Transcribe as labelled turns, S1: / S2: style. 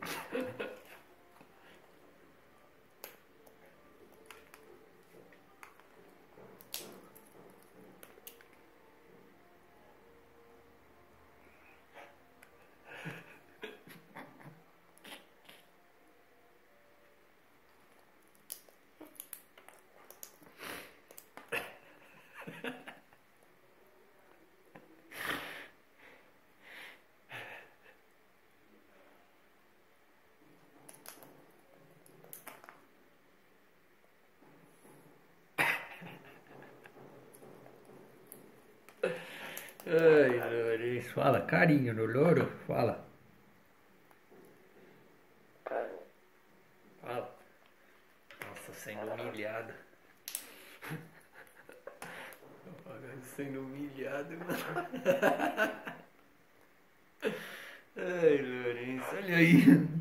S1: Ai, Lourenço, fala, carinho no louro, fala. Fala. Nossa, sendo humilhado. Sendo humilhado. Ai, Lourenço, olha aí.